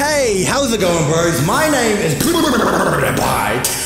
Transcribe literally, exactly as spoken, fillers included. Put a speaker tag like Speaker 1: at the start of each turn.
Speaker 1: Hey, how's it going, birds? My name is Pewdiepie,